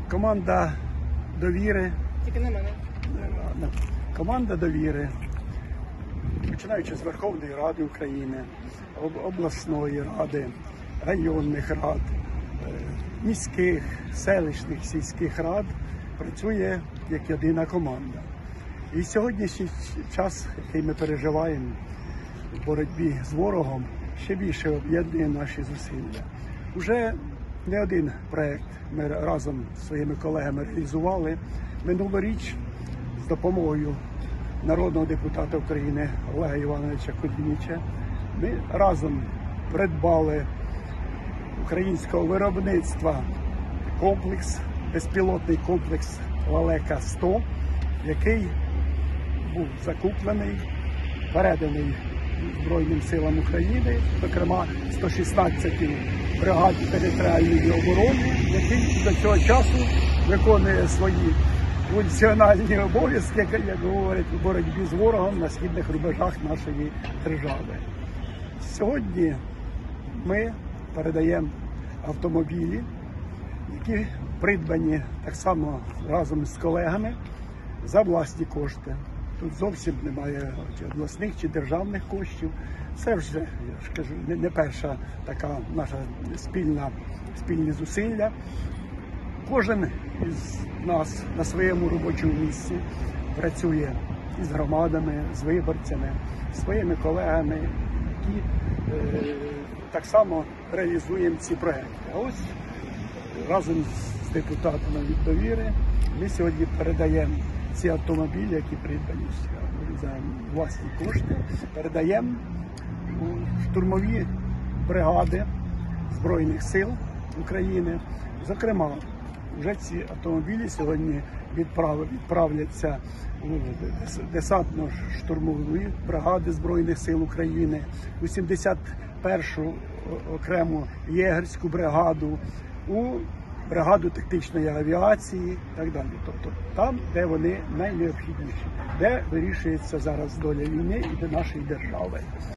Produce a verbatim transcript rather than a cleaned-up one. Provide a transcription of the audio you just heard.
Команда довіри. Тільки на мене. Команда довіри, починаючи з Верховної Ради України, обласної ради, районних рад, міських, селищних, сільських рад, працює як єдина команда. І сьогоднішній час, який ми переживаємо в боротьбі з ворогом, ще більше об'єднує наші зусилля. Уже не один проєкт ми разом з своїми колегами реалізували. Минулоріч з допомогою народного депутата України Олега Івановича Кулініча ми разом придбали українського виробництва комплекс, безпілотний комплекс Лелека сто, який був закуплений, переданий Збройним силам України, зокрема сто шістнадцятій бригаді територіальної оборони, який до цього часу виконує свої функціональні обов'язки, як говорять, у боротьбі з ворогом на східних рубежах нашої держави. Сьогодні ми передаємо автомобілі, які придбані так само разом з колегами за власні кошти. Тут зовсім немає чи обласних чи державних коштів. Це вже, я ж кажу, не, не перша така наша спільна, спільні зусилля. Кожен із нас на своєму робочому місці працює із громадами, з виборцями, своїми колегами, які е, так само реалізуємо ці проекти. А ось разом з депутатами від довіри ми сьогодні передаємо ці автомобілі, які придбані за власні кошти, передаємо у штурмові бригади Збройних сил України. Зокрема, вже ці автомобілі сьогодні відправляться у десантно-штурмові бригади Збройних сил України, у сімдесят першу окрему єгерську бригаду, у бригаду тактичної авіації і так далі. Тобто там, де вони найнеобхідніші, де вирішується зараз доля війни і до нашої держави.